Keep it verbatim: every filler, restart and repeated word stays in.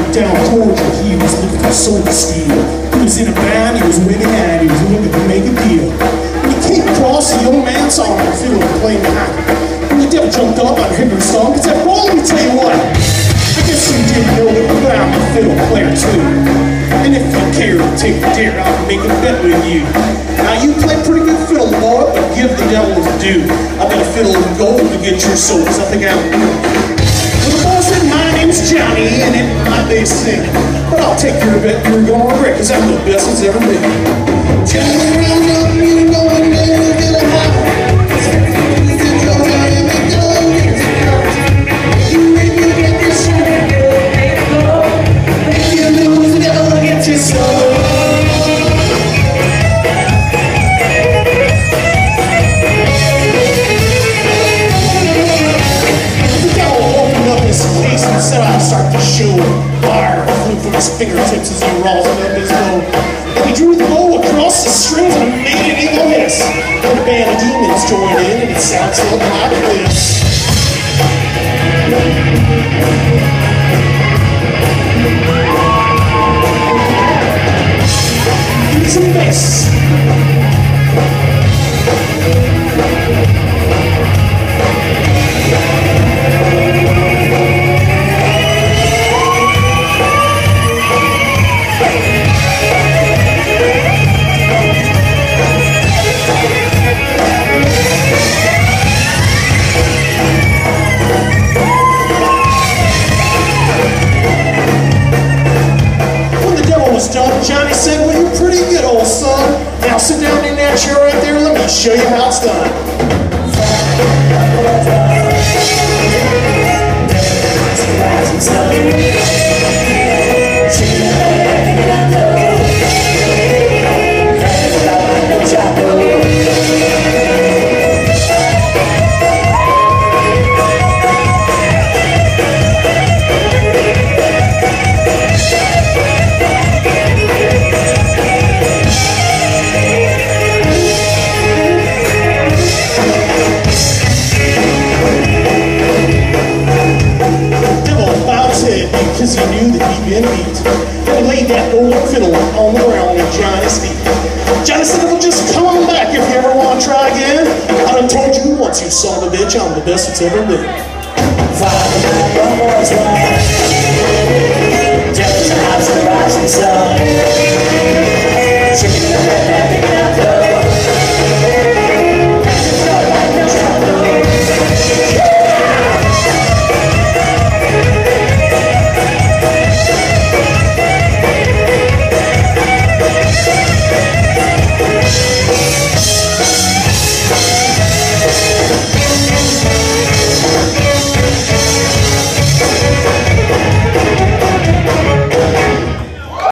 down Georgia, he was looking for soul steel. He was in a band, he was winning, and he was looking to make a deal. When he came across the young man saw him fiddle and playing the hat. And the devil jumped up on Henry's song and said, "Well, let me tell you what. I guess you didn't know that I'm a fiddle player too. And if you care to take the dare, I'll make a bet with you. Now you play pretty good fiddle, boy, but give the devil his due. I bet a fiddle of gold to get your soul, cause I think I'll do." Well, the boy said, "My name's Johnny, and it might be sick, but I'll take your bet you're gonna wreck, cause I'm the best that's ever been. Johnny, round up, you going there, get a high. His fingertips as he rolls up his bow. And he drew the bow across the strings and made an eagle hiss. And a band of demons joined in, and it sounds something like this. He's a mess. Johnny said, "Well, you're pretty good, old son. Now sit down in that chair right there. Let me show you how it's done." Because he knew that he'd been beat. And laid that old fiddle on the ground at Johnny's feet. Johnny said, "Well, just come on back if you ever want to try again. I done told you once, you son of a bitch, I'm the best that's ever been."